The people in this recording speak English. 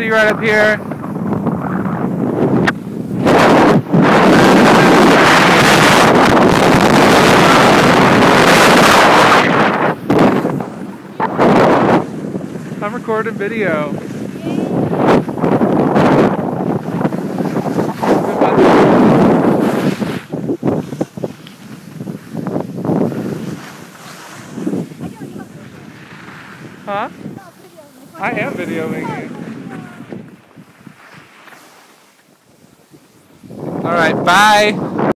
see you right up here. I'm recording video. Huh? I am videoing you. Alright, bye.